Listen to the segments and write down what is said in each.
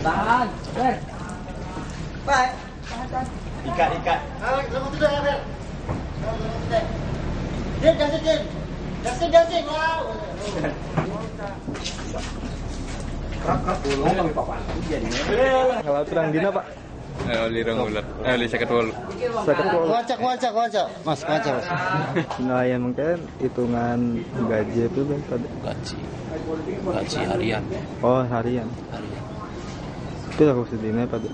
Tahan. Baik. Ikat. Lalu sudah ya, Bel. Din, Justin. Wow. Kalau terang dina Pak. Lirang ular. Li sakit wolu. Sakit wolu. Wacak. Mas. Nah, yang mungkin hitungan gaji itu kan pada Gaji harian. oh harian. Itu aku sedihnya pada.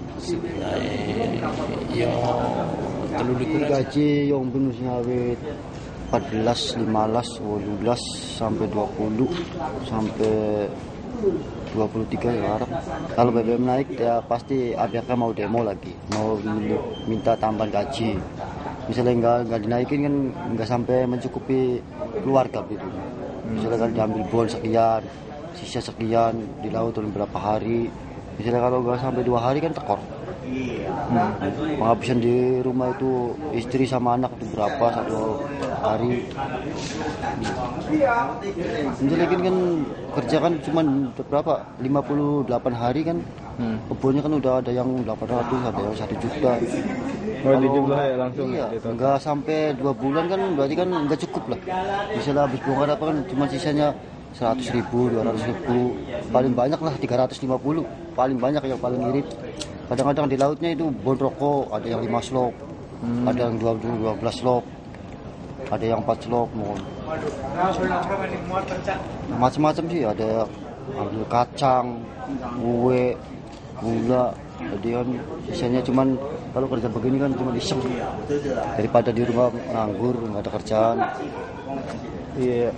Yo telu likur Gaji yang bonus ngawit 14, 15, 12 sampai 20 sampai 23 ya harap. Kalau BBM naik ya pasti ABK mau demo lagi, mau minta tambahan gaji. Misalnya nggak dinaikin kan nggak sampai mencukupi keluarga gitu. Misalnya kan diambil bon sekian, sisa sekian di laut dalam berapa hari. Misalnya kalau nggak sampai 2 hari kan tekor. Penghabisan di rumah itu istri sama anak itu berapa 1 hari. Misalnya kan kerja kan cuma berapa 58 hari kan. Kebunnya kan udah ada yang 800, ada yang 1 juta. Oh, dijumlah ya langsung. Iya, gitu. nggak sampai 2 bulan kan berarti kan nggak cukup lah. Misalnya habis bongkar apa kan cuma sisanya 100.000, 200.000, paling banyak lah 350, paling banyak yang paling irit. Kadang-kadang di lautnya itu bon rokok, ada yang 5 slop, ada yang 12 slop, ada yang 4 slop, macam-macam sih, ada ambil kacang, kue, gula, jadi kan sisanya cuman kalau kerja begini kan cuma iseng daripada di rumah nganggur nggak ada kerjaan. Iya,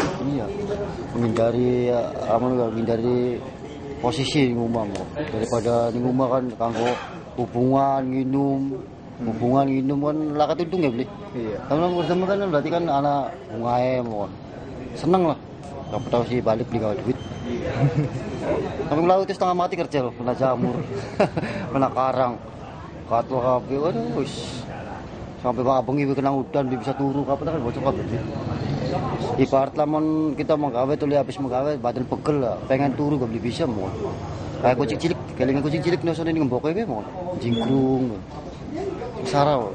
menghindari posisi di rumah daripada di rumah kan kanggo hubungan minum kan lakat untung ya beli. Iya. Kalau bersama kan berarti kan anak bungae seneng lah. Kamu tahu sih balik beli gawe duit. Tapi laut itu setengah mati kerja loh, kena jamur, kena karang, katwa kabeh, waduh wis. Sampai bang abang ibu kena udan bisa turu kapan kan bocor kabeh. Ibarat lamun kita menggawe tuh habis menggawe badan pegel lah, pengen turu gak beli bisa mau. Kayak kucing cilik, kelingan kucing cilik nosone ning mbok kowe mau. Jingkrung. Sarau.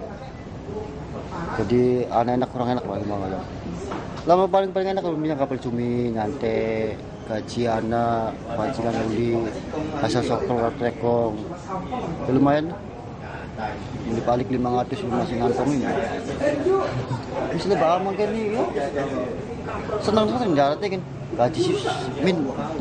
Jadi enak kurang enak lah emang ya. Lama paling enak kalau punya kapal cumi, nyantai, gaji anak, pancingan uli, asal sokol trekong. Ya, lumayan. Ini balik 500 masih ngantong ini. Misalnya bawa mungkin ini ya. Senang jaratnya kan. Gaji sih min.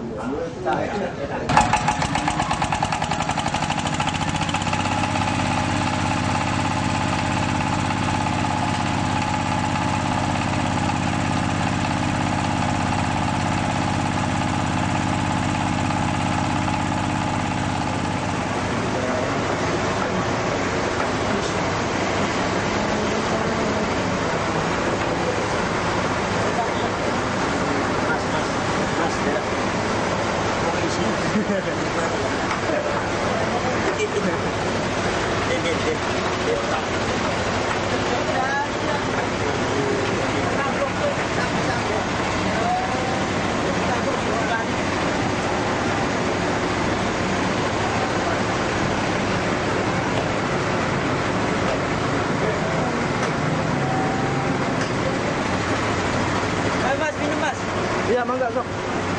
Iya, mangga sok.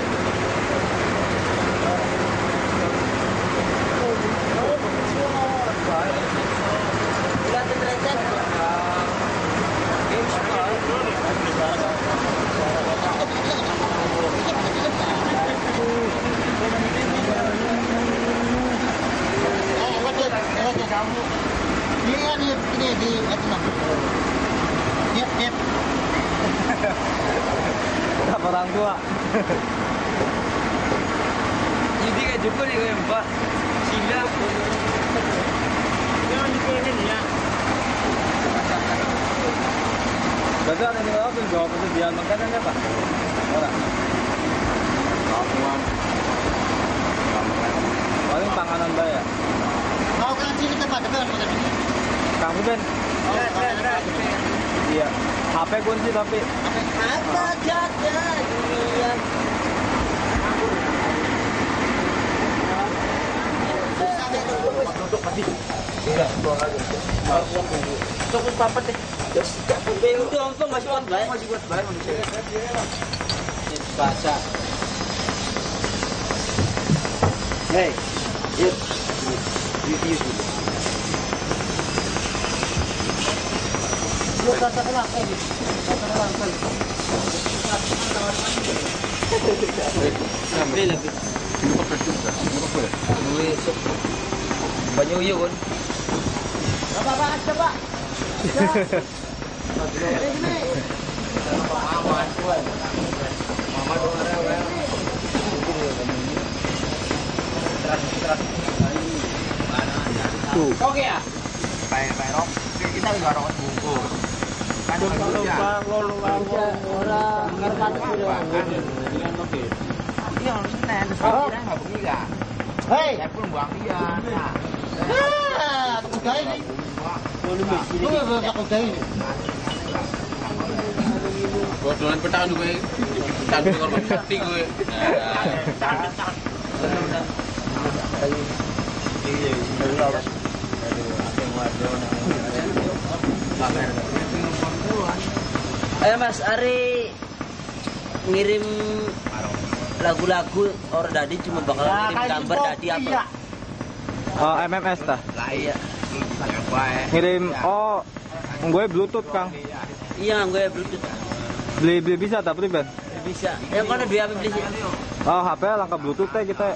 Kenapa orang tua? Jadi kayak jumpa nih gue Mbak. Sila. Jangan dikeluarin ya. Berarti ada yang ngelakuin jawab persediaan makanannya Pak? Orang? Paling panganan bayar. Mau kan sini tempat depan makan ini. Kamu Ben? Iya. HP kunci tapi. Apa jaga dunia? Cukup papat deh. Udah untung masih buat bayar manusia. Bahasa. Hey, yuk. Yuk. Yuk kata kenapa ini? Kata kenapa? Sampai lebih. Banyak yuk kan? Bapak, coba. Oke ya. Baik, Rok. Kita juga rokok buku. Kan orang ngermat sudah. Iya, Senin, sekarang enggak bunyi enggak? Hei, saya pun buang dia. Takut gay nih. Lu enggak takut gay nih. Bodolan petang gue. Petang korban sakti gue. Ayo Mas Ari ngirim lagu-lagu orang Dadi cuma bakal ngirim gambar Dadi apa? Oh, MMS tah. Lah iya. Ngirim gue Bluetooth, Kang. Iya, gue Bluetooth. Beli bisa tak pribadi? Bisa. Yang mana dua HP beli sih? Oh, HP langkah Bluetooth teh kita.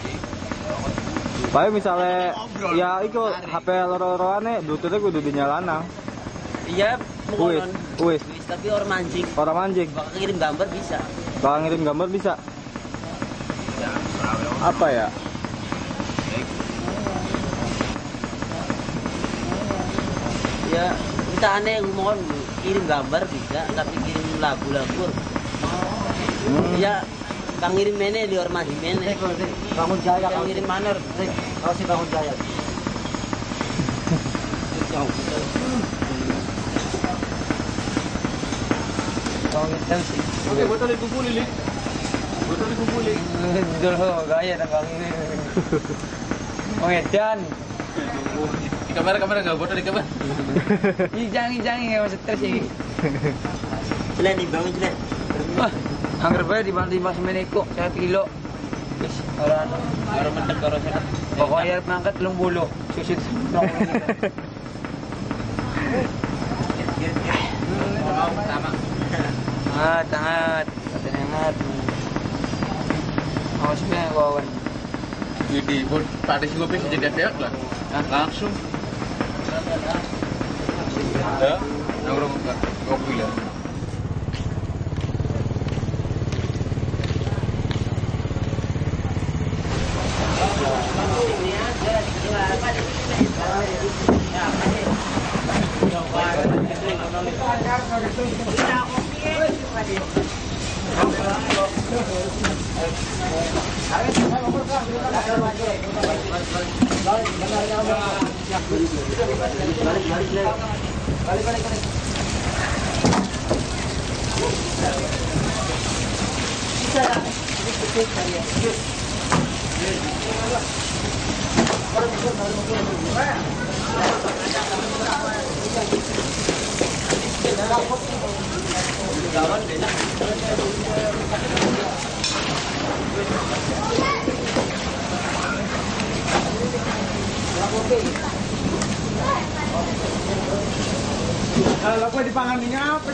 Baik misalnya ya itu HP loro-loroane Bluetooth-nya kudu dinyalakan. Iya, Wis. Tapi orang mancing. Orang mancing. Bakal ngirim gambar bisa. Bakal ngirim gambar bisa. Apa ya? Ya, kita aneh mohon kirim gambar bisa, tapi kirim lagu-lagu. Ya, kang ngirim mene di orang masih mene. Bangun Jaya, Kang ngirim manor. kau si Bangun Jaya. Oke, botol dikumpulin, Lik. Botol dikumpulin. Dulu gaya dan kang ini. Mengedan. Di kamar enggak botol di kamar. Jangan ya masih stres ini. Jelas nih, bangun jelas. Wah, anggar bae di Mas Meneko 1 kilo. Wis orang mentek orang sana. Pokoknya mangkat 30 susit. Sama. Hangat. Hangat. Awas me kawan. Jadi buat pada si kopi jadi efek lah. Langsung. Ya, nongkrong kopi lah. Kalau gue dipangan ini apa?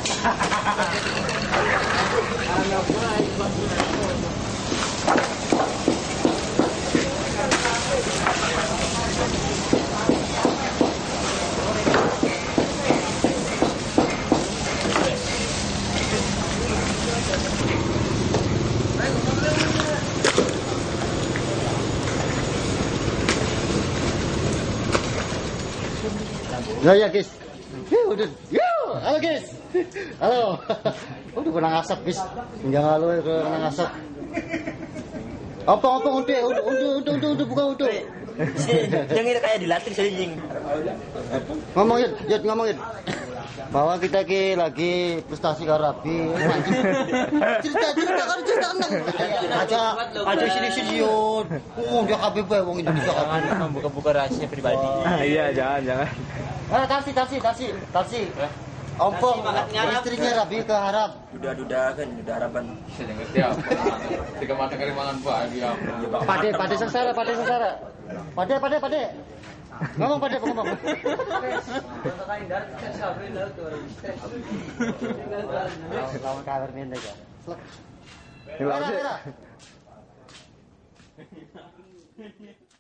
Ya guys. Udah. Halo guys. Halo. Udah kena asap guys. Jangan halo kena asap. Apa udah buka udah. Jangan kayak dilatih sering. Ngomong ya ngomong ya. bahwa kita lagi prestasi karabi. Cerita kan cerita aja sini yon. Dia kabeh bae wong Indonesia kabeh. Buka-buka rahasia pribadi. Iya, jangan. Tarsi. Ompong istrinya Rabi ke Arab. Duda kan, duda harapan. Saya ngerti apa. Tiga mata kerimangan Pak dia. Pade sengsara. Pade. Ngomong pade. Lawan kabar mendek ya. Selek.